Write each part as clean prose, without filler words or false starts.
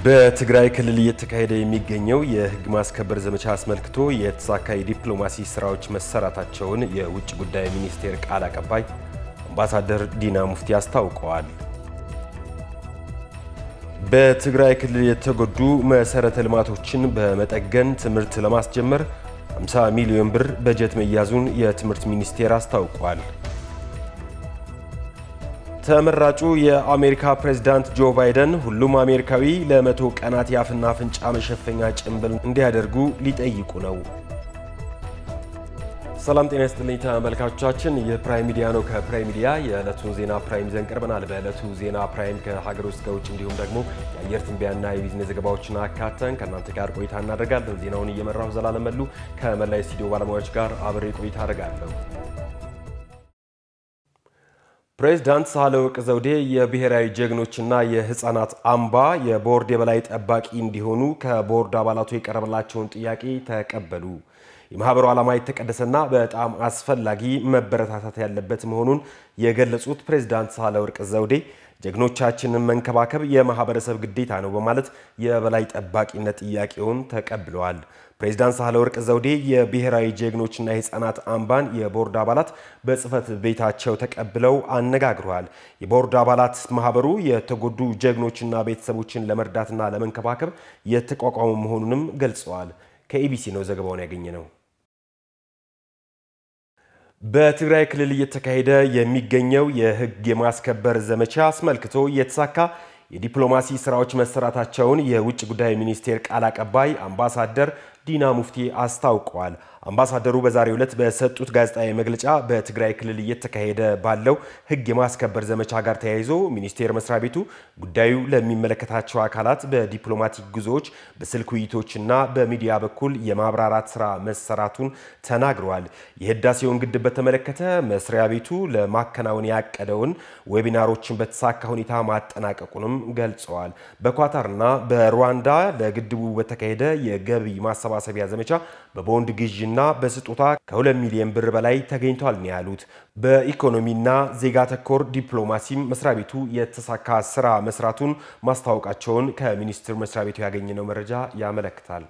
በትግራይ ክልል እየተካሄደ የሚገኘው የህግ ማስከበር ዘመቻ አስመልክቶ የተሳካ የዲፕሎማሲ ስራዎች መሰራታቸውን የውጭ ጉዳይ ሚኒስቴር ቃል አቀባይ አምባሳደር ዲና ሙፍቲ አስታውቀዋል። በትግራይ ክልል የተጎዱ መሰረተ ልማቶችን በመጠገን ትምህርት ለማስጀመር 50 ሚሊዮን ብር በጀት መያዙን የትምህርት ሚኒስቴር አስታውቋል። ተመራጩ የአሜሪካ ፕሬዝዳንት ጆ ባይደን ሁሉም አሜሪካዊ ለ100 ቀናት ያፍና አፍንጫ መሸፈኛ ጭንብል እንዲያደርጉ ሊጠይቁ ነው። ሰላም ጤና ይስጥልኝ ተመልካቾቻችን፣ የፕራይም ሚዲያ ነው። ከፕራይም ሚዲያ የዕለቱን ዜና ፕራይም ይዘን ቀርበናል። በዕለቱ ዜና ፕራይም ከሀገር ውስጥ ከውጭ እንዲሁም ደግሞ የአየር ትንበያና የቢዝነስ ዘገባዎችን አካተን ከእናንተ ጋር ቆይታ እናደርጋለን። ዜናውን እየመራሁ ዘላለም መሉ ከመላይ ስቱዲዮ ባለሙያዎች ጋር አብሬ ቆይታ አደርጋለሁ። ፕሬዝዳንት ሳህለወርቅ ዘውዴ የብሔራዊ ጀግኖችና የህፃናት አምባ የቦርድ የበላይ ጠባቂ እንዲሆኑ ከቦርድ አባላቱ የቀረበላቸውን ጥያቄ ተቀበሉ። የማህበሩ ዓላማ የተቀደሰና በጣም አስፈላጊ መበረታታት ያለበት መሆኑን የገለጹት ፕሬዝዳንት ሳህለወርቅ ዘውዴ ጀግኖቻችንን መንከባከብ የማህበረሰብ ግዴታ ነው በማለት የበላይ ጠባቂነት ጥያቄውን ተቀብለዋል። ፕሬዝዳንት ሳህለወርቅ ዘውዴ የብሔራዊ ጀግኖችና የህፃናት አምባን የቦርድ አባላት በጽፈት ቤታቸው ተቀብለው አነጋግረዋል። የቦርድ አባላት ማህበሩ የተጎዱ ጀግኖችና ቤተሰቦችን ለመርዳትና ለመንከባከብ የተቋቋመ መሆኑንም ገልጸዋል። ከኢቢሲ ነው ዘገባውን ያገኘነው። በትግራይ ክልል እየተካሄደ የሚገኘው የህግ የማስከበር ዘመቻ አስመልክቶ የተሳካ የዲፕሎማሲ ስራዎች መሰራታቸውን የውጭ ጉዳይ ሚኒስቴር ቃል አቀባይ አምባሳደር ዲና ሙፍቲ አስታውቀዋል። አምባሳደሩ በዛሬው ዕለት በሰጡት ጋዜጣዊ መግለጫ በትግራይ ክልል እየተካሄደ ባለው ህግ የማስከበር ዘመቻ ጋር ተያይዞ ሚኒስቴር መስሪያ ቤቱ ጉዳዩ ለሚመለከታቸው አካላት በዲፕሎማቲክ ጉዞዎች፣ በስልክ ውይይቶችና በሚዲያ በኩል የማብራራት ስራ መሰራቱን ተናግረዋል። የህዳሴውን ግድብ በተመለከተ መስሪያ ቤቱ ለማከናወን ያቀደውን ዌቢናሮችን በተሳካ ሁኔታ ማጠናቀቁንም ገልጸዋል። በኳታርና በሩዋንዳ ለግድቡ በተካሄደ የገቢ ማሰባሰቢያ ዘመቻ በቦንድ ግዢና በስጦታ ከ2 ሚሊዮን ብር በላይ ተገኝቷል ነው ያሉት። በኢኮኖሚና ዜጋ ተኮር ዲፕሎማሲም መስሪያ ቤቱ የተሳካ ስራ መስራቱን ማስታወቃቸውን ከሚኒስትር መስሪያ ቤቱ ያገኘነው መረጃ ያመለክታል።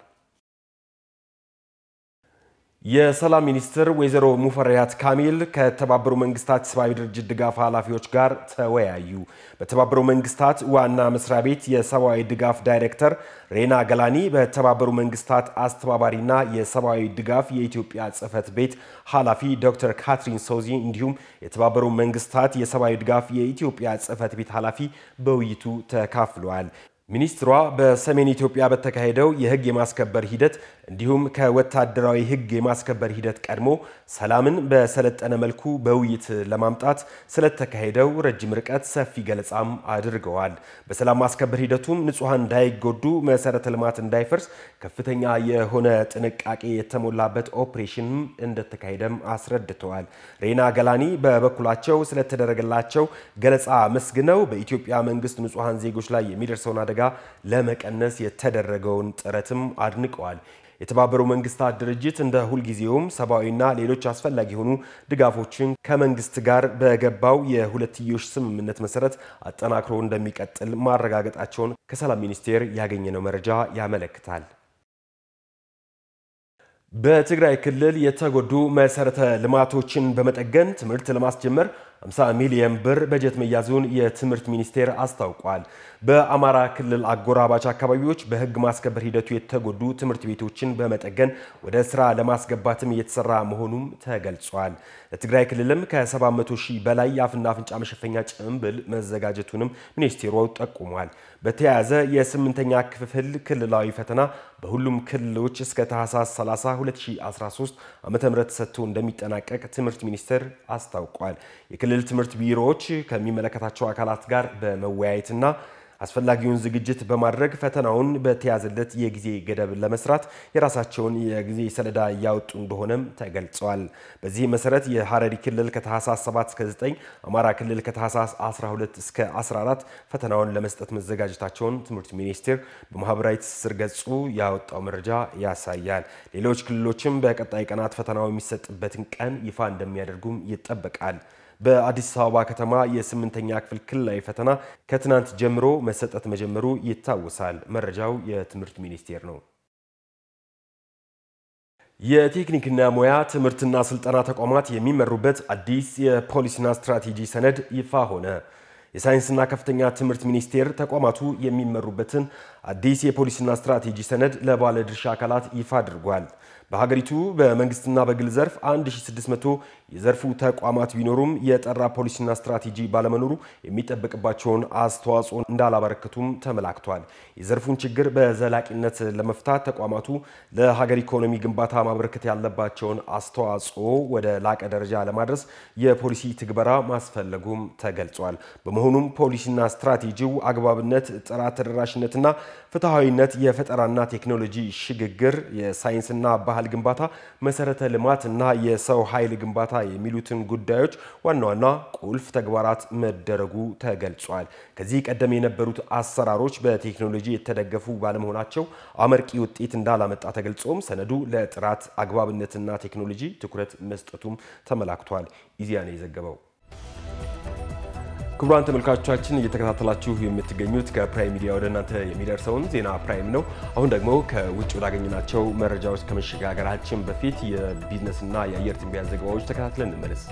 የሰላም ሚኒስትር ወይዘሮ ሙፈሪያት ካሚል ከተባበሩ መንግስታት ሰብአዊ ድርጅት ድጋፍ ኃላፊዎች ጋር ተወያዩ። በተባበሩ መንግስታት ዋና መስሪያ ቤት የሰብአዊ ድጋፍ ዳይሬክተር ሬና ገላኒ በተባበሩ መንግስታት አስተባባሪና የሰብአዊ ድጋፍ የኢትዮጵያ ጽህፈት ቤት ኃላፊ ዶክተር ካትሪን ሶዚ እንዲሁም የተባበሩ መንግስታት የሰብአዊ ድጋፍ የኢትዮጵያ ጽህፈት ቤት ኃላፊ በውይይቱ ተካፍለዋል። ሚኒስትሯ በሰሜን ኢትዮጵያ በተካሄደው የህግ የማስከበር ሂደት እንዲሁም ከወታደራዊ ህግ የማስከበር ሂደት ቀድሞ ሰላምን በሰለጠነ መልኩ በውይይት ለማምጣት ስለተካሄደው ረጅም ርቀት ሰፊ ገለጻም አድርገዋል። በሰላም ማስከበር ሂደቱም ንጹሃን እንዳይጎዱ፣ መሰረተ ልማት እንዳይፈርስ ከፍተኛ የሆነ ጥንቃቄ የተሞላበት ኦፕሬሽን እንደተካሄደም አስረድተዋል። ሬና ገላኒ በበኩላቸው ስለተደረገላቸው ገለጻ መስግነው በኢትዮጵያ መንግስት ንጹሃን ዜጎች ላይ የሚደርሰውን አደጋ ለመቀነስ የተደረገውን ጥረትም አድንቀዋል። የተባበሩ መንግስታት ድርጅት እንደ ሁልጊዜውም ሰብአዊና ሌሎች አስፈላጊ የሆኑ ድጋፎችን ከመንግስት ጋር በገባው የሁለትዮሽ ስምምነት መሰረት አጠናክሮ እንደሚቀጥል ማረጋገጣቸውን ከሰላም ሚኒስቴር ያገኘነው መረጃ ያመለክታል። በትግራይ ክልል የተጎዱ መሰረተ ልማቶችን በመጠገን ትምህርት ለማስጀመር 50 ሚሊዮን ብር በጀት መያዙን የትምህርት ሚኒስቴር አስታውቋል። በአማራ ክልል አጎራባች አካባቢዎች በህግ ማስከበር ሂደቱ የተጎዱ ትምህርት ቤቶችን በመጠገን ወደ ስራ ለማስገባትም እየተሰራ መሆኑም ተገልጿል። ለትግራይ ክልልም ከ700 ሺህ በላይ የአፍና አፍንጫ መሸፈኛ ጭንብል መዘጋጀቱንም ሚኒስቴሩ ጠቁሟል። በተያያዘ የ8ኛ ክፍል ክልላዊ ፈተና በሁሉም ክልሎች እስከ ታህሳስ 30 2013 ዓ.ም ተሰጥቶ እንደሚጠናቀቅ ትምህርት ሚኒስቴር አስታውቋል። የክልል ትምህርት ቢሮዎች ከሚመለከታቸው አካላት ጋር በመወያየትና አስፈላጊውን ዝግጅት በማድረግ ፈተናውን በተያዘለት የጊዜ ገደብ ለመስራት የራሳቸውን የጊዜ ሰሌዳ ያወጡ እንደሆነም ተገልጿል። በዚህ መሰረት የሐረሪ ክልል ከታህሳስ 7 እስከ 9፣ አማራ ክልል ከታህሳስ 12 እስከ 14 ፈተናውን ለመስጠት መዘጋጀታቸውን ትምህርት ሚኒስቴር በማህበራዊ ትስስር ገጹ ያወጣው መረጃ ያሳያል። ሌሎች ክልሎችም በቀጣይ ቀናት ፈተናው የሚሰጥበትን ቀን ይፋ እንደሚያደርጉም ይጠበቃል። በአዲስ አበባ ከተማ የ8ኛ ክፍል ክልላዊ ፈተና ከትናንት ጀምሮ መሰጠት መጀመሩ ይታወሳል። መረጃው የትምህርት ሚኒስቴር ነው። የቴክኒክና ሙያ ትምህርትና ስልጠና ተቋማት የሚመሩበት አዲስ የፖሊሲና ስትራቴጂ ሰነድ ይፋ ሆነ። የሳይንስና ከፍተኛ ትምህርት ሚኒስቴር ተቋማቱ የሚመሩበትን አዲስ የፖሊሲና ስትራቴጂ ሰነድ ለባለድርሻ አካላት ይፋ አድርጓል። በሀገሪቱ በመንግስትና በግል ዘርፍ 1600 የዘርፉ ተቋማት ቢኖሩም የጠራ ፖሊሲና ስትራቴጂ ባለመኖሩ የሚጠበቅባቸውን አስተዋጽኦ እንዳላበረከቱም ተመላክቷል። የዘርፉን ችግር በዘላቂነት ለመፍታት ተቋማቱ ለሀገር ኢኮኖሚ ግንባታ ማበረከት ያለባቸውን አስተዋጽኦ ወደ ላቀ ደረጃ ለማድረስ የፖሊሲ ትግበራ ማስፈለጉም ተገልጿል። በመሆኑም ፖሊሲና ስትራቴጂው አግባብነት፣ ጥራት፣ ተደራሽነትና ፍትሃዊነት፣ የፈጠራና ቴክኖሎጂ ሽግግር፣ የሳይንስና ባህል ግንባታ፣ መሰረተ ልማት እና የሰው ኃይል ግንባታ የሚሉትን ጉዳዮች ዋና ዋና ቁልፍ ተግባራት መደረጉ ተገልጿል። ከዚህ ቀደም የነበሩት አሰራሮች በቴክኖሎጂ የተደገፉ ባለመሆናቸው አመርቂ ውጤት እንዳላመጣ ተገልጾም ሰነዱ ለጥራት አግባብነትና ቴክኖሎጂ ትኩረት መስጠቱም ተመላክቷል። ኢዜአ ነው የዘገበው። ክቡራን ተመልካቾቻችን እየተከታተላችሁ የምትገኙት ከፕራይም ሚዲያ ወደ እናንተ የሚደርሰውን ዜና ፕራይም ነው። አሁን ደግሞ ከውጭ ወዳገኘናቸው መረጃዎች ከመሸጋገራችን በፊት የቢዝነስና የአየር ትንበያ ዘገባዎች ተከታትለን እንመለስ።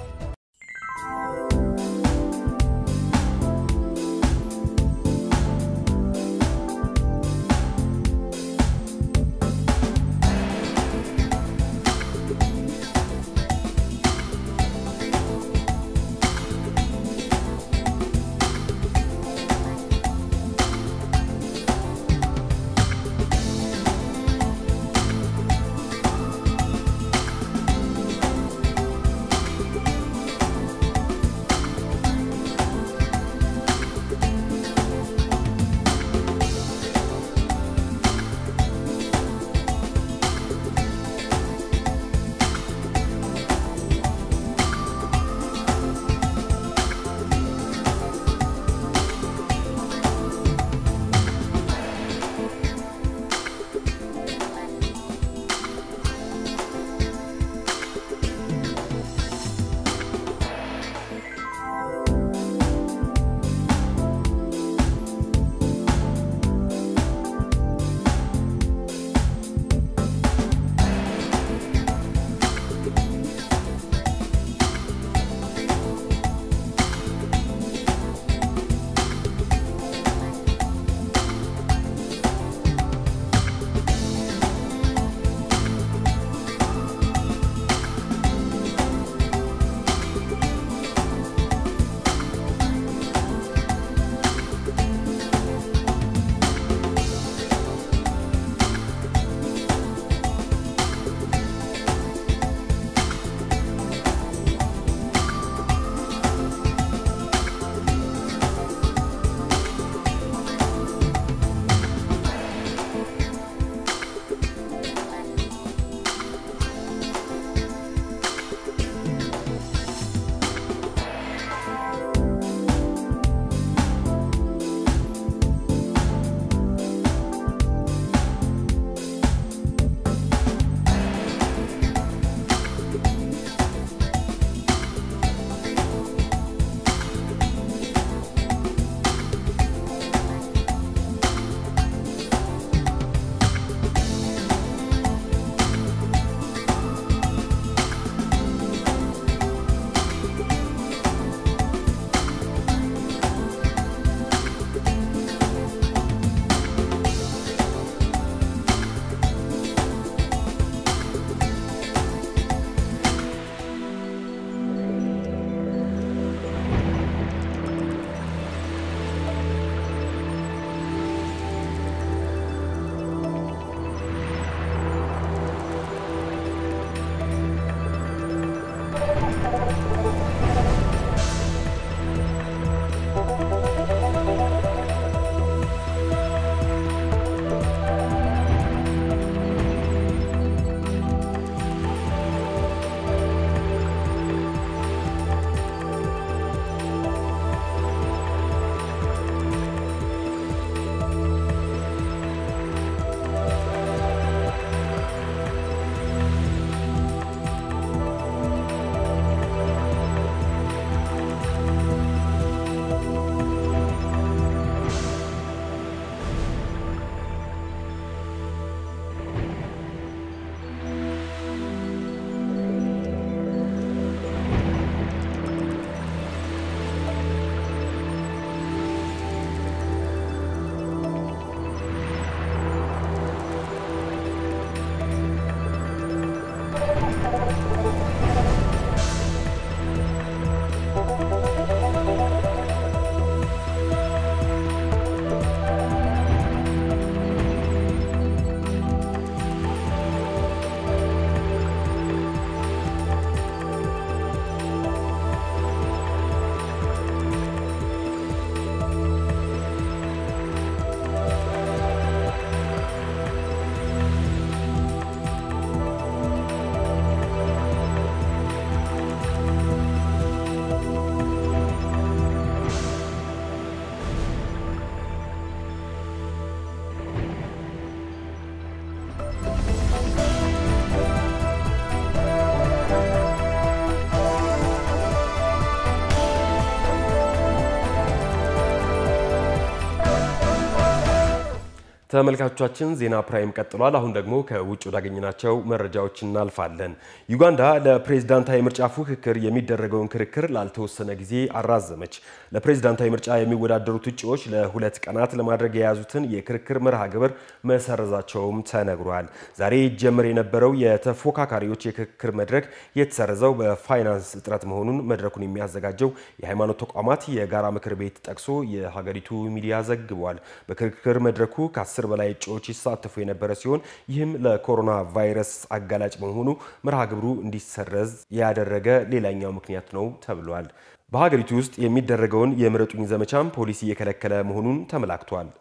ተመልካቾቻችን ዜና ፕራይም ቀጥሏል። አሁን ደግሞ ከውጭ ወዳገኘናቸው መረጃዎች እናልፋለን። ዩጋንዳ ለፕሬዝዳንታዊ ምርጫ ፉክክር የሚደረገውን ክርክር ላልተወሰነ ጊዜ አራዘመች። ለፕሬዝዳንታዊ ምርጫ የሚወዳደሩት እጩዎች ለሁለት ቀናት ለማድረግ የያዙትን የክርክር መርሃ ግብር መሰረዛቸውም ተነግሯል። ዛሬ ጀምር የነበረው የተፎካካሪዎች የክርክር መድረክ የተሰረዘው በፋይናንስ እጥረት መሆኑን መድረኩን የሚያዘጋጀው የሃይማኖት ተቋማት የጋራ ምክር ቤት ጠቅሶ የሀገሪቱ ሚዲያ ዘግቧል። በክርክር መድረኩ በላይ እጩዎች ይሳተፉ የነበረ ሲሆን ይህም ለኮሮና ቫይረስ አጋላጭ በመሆኑ መርሃ ግብሩ እንዲሰረዝ ያደረገ ሌላኛው ምክንያት ነው ተብሏል። በሀገሪቱ ውስጥ የሚደረገውን የምረጡኝ ዘመቻም ፖሊሲ የከለከለ መሆኑን ተመላክቷል።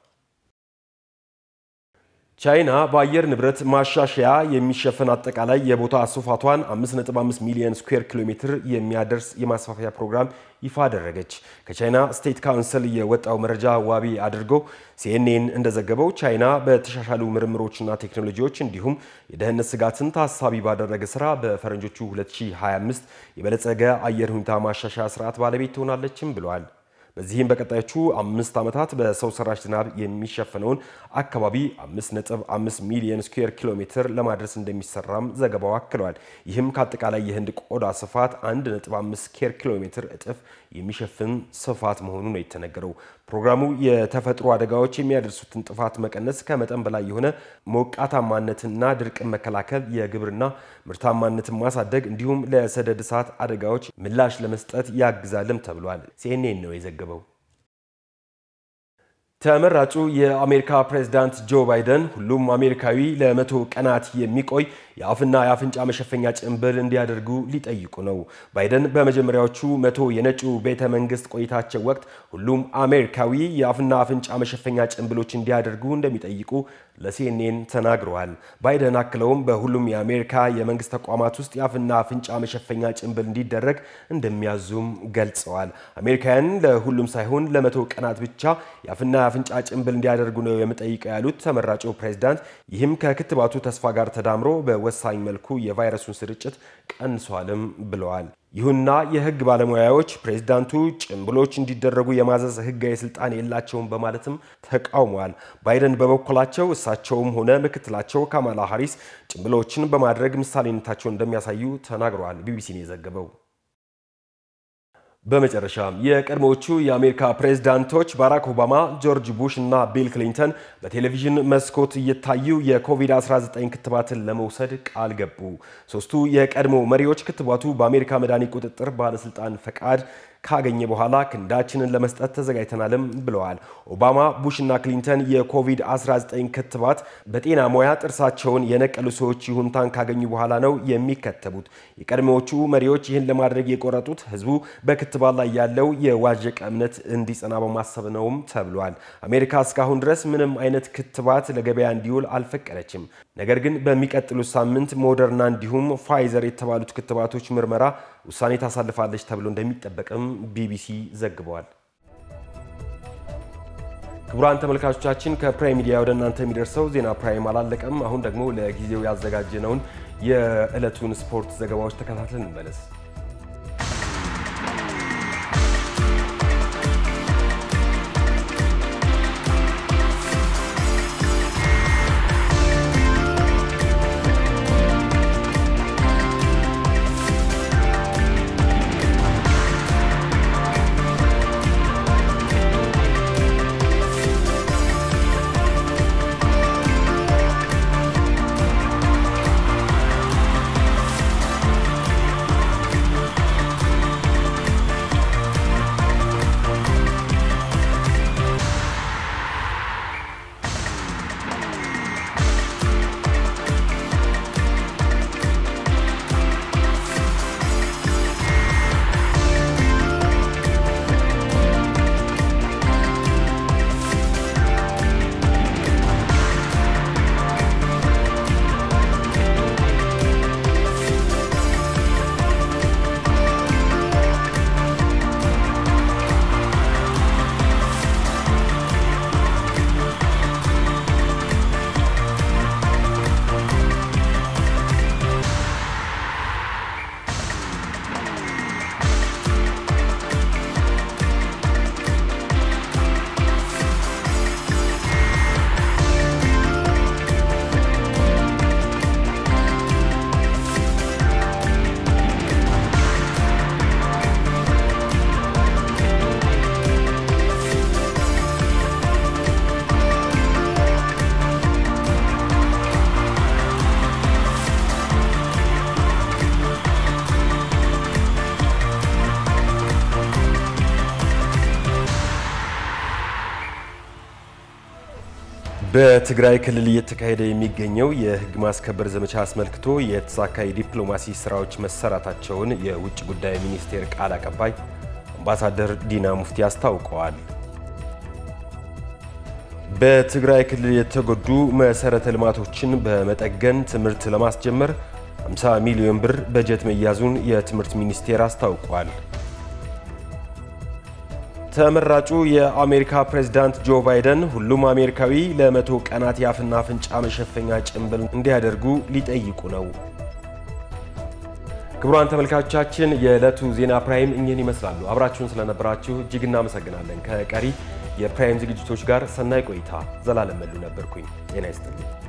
ቻይና በአየር ንብረት ማሻሻያ የሚሸፈን አጠቃላይ የቦታ ስፋቷን 5.5 ሚሊዮን ስኩዌር ኪሎ ሜትር የሚያደርስ የማስፋፊያ ፕሮግራም ይፋ አደረገች። ከቻይና ስቴት ካውንስል የወጣው መረጃ ዋቢ አድርጎ CNN እንደዘገበው ቻይና በተሻሻሉ ምርምሮችና ቴክኖሎጂዎች እንዲሁም የደህንነት ስጋትን ታሳቢ ባደረገ ስራ በፈረንጆቹ 2025 የበለጸገ አየር ሁኔታ ማሻሻያ ስርዓት ባለቤት ትሆናለችም ብለዋል። በዚህም በቀጣዮቹ 5 ዓመታት በሰው ሰራሽ ዝናብ የሚሸፈነውን አካባቢ 5.5 ሚሊዮን ስኩዌር ኪሎ ሜትር ለማድረስ እንደሚሰራም ዘገባው አክሏል። ይህም ከአጠቃላይ የህንድ ቆዳ ስፋት 1.5 ስኩዌር ኪሎ ሜትር እጥፍ የሚሸፍን ስፋት መሆኑ ነው የተነገረው። ፕሮግራሙ የተፈጥሮ አደጋዎች የሚያደርሱትን ጥፋት መቀነስ፣ ከመጠን በላይ የሆነ ሞቃታማነትና ድርቅን መከላከል፣ የግብርና ምርታማነትን ማሳደግ እንዲሁም ለሰደድ እሳት አደጋዎች ምላሽ ለመስጠት ያግዛልም ተብሏል። CNN ነው የዘገበው። ተመራጩ የአሜሪካ ፕሬዝዳንት ጆ ባይደን ሁሉም አሜሪካዊ ለ100 ቀናት የሚቆይ የአፍና የአፍንጫ መሸፈኛ ጭንብል እንዲያደርጉ ሊጠይቁ ነው። ባይደን በመጀመሪያዎቹ 100 የነጩ ቤተ መንግስት ቆይታቸው ወቅት ሁሉም አሜሪካዊ የአፍና አፍንጫ መሸፈኛ ጭንብሎች እንዲያደርጉ እንደሚጠይቁ ለCNN ተናግረዋል። ባይደን አክለውም በሁሉም የአሜሪካ የመንግስት ተቋማት ውስጥ የአፍና አፍንጫ መሸፈኛ ጭንብል እንዲደረግ እንደሚያዙም ገልጸዋል። አሜሪካውያን ለሁሉም ሳይሆን ለ100 ቀናት ብቻ የአፍና አፍንጫ ጭንብል እንዲያደርጉ ነው የምጠይቀው ያሉት ተመራጩ ፕሬዝዳንት ይህም ከክትባቱ ተስፋ ጋር ተዳምሮ በወሳኝ መልኩ የቫይረሱን ስርጭት ቀንሷልም ብለዋል። ይሁንና የህግ ባለሙያዎች ፕሬዝዳንቱ ጭንብሎች እንዲደረጉ የማዘዝ ህጋዊ ስልጣን የላቸውም በማለትም ተቃውመዋል። ባይደን በበኩላቸው እሳቸውም ሆነ ምክትላቸው ካማላ ሃሪስ ጭንብሎችን በማድረግ ምሳሌነታቸውን እንደሚያሳዩ ተናግረዋል። ቢቢሲ ነው የዘገበው። በመጨረሻም የቀድሞዎቹ የአሜሪካ ፕሬዝዳንቶች ባራክ ኦባማ፣ ጆርጅ ቡሽ እና ቢል ክሊንተን በቴሌቪዥን መስኮት እየታዩ የኮቪድ-19 ክትባትን ለመውሰድ ቃል ገቡ። ሶስቱ የቀድሞ መሪዎች ክትባቱ በአሜሪካ መድኃኒት ቁጥጥር ባለስልጣን ፈቃድ ካገኘ በኋላ ክንዳችንን ለመስጠት ተዘጋጅተናልም ብለዋል። ኦባማ፣ ቡሽ እና ክሊንተን የኮቪድ-19 ክትባት በጤና ሙያ ጥርሳቸውን የነቀሉ ሰዎች ይሁንታን ካገኙ በኋላ ነው የሚከተቡት። የቀድሞዎቹ መሪዎች ይህን ለማድረግ የቆረጡት ህዝቡ በክትባት ላይ ያለው የዋዠቀ እምነት እንዲጸና በማሰብ ነውም ተብሏል። አሜሪካ እስካሁን ድረስ ምንም አይነት ክትባት ለገበያ እንዲውል አልፈቀደችም። ነገር ግን በሚቀጥሉት ሳምንት ሞደርና እንዲሁም ፋይዘር የተባሉት ክትባቶች ምርመራ ውሳኔ ታሳልፋለች ተብሎ እንደሚጠበቅም ቢቢሲ ዘግቧል። ክቡራን ተመልካቾቻችን ከፕራይም ሚዲያ ወደ እናንተ የሚደርሰው ዜና ፕራይም አላለቀም። አሁን ደግሞ ለጊዜው ያዘጋጀነውን የዕለቱን ስፖርት ዘገባዎች ተከታትለን እንመለስ። በትግራይ ክልል እየተካሄደ የሚገኘው የህግ ማስከበር ዘመቻ አስመልክቶ የተሳካ የዲፕሎማሲ ስራዎች መሰራታቸውን የውጭ ጉዳይ ሚኒስቴር ቃል አቀባይ አምባሳደር ዲና ሙፍቲ አስታውቀዋል። በትግራይ ክልል የተጎዱ መሰረተ ልማቶችን በመጠገን ትምህርት ለማስጀመር 50 ሚሊዮን ብር በጀት መያዙን የትምህርት ሚኒስቴር አስታውቋል። ተመራጩ የአሜሪካ ፕሬዝዳንት ጆ ባይደን ሁሉም አሜሪካዊ ለ100 ቀናት ያፍና አፍንጫ መሸፈኛ ጭንብል እንዲያደርጉ ሊጠይቁ ነው። ክቡራን ተመልካቾቻችን የዕለቱ ዜና ፕራይም እኚህን ይመስላሉ። አብራችሁን ስለነበራችሁ እጅግ እናመሰግናለን። ከቀሪ የፕራይም ዝግጅቶች ጋር ሰናይ ቆይታ። ዘላለም መሉ ነበርኩኝ። ጤና ይስጥልኝ።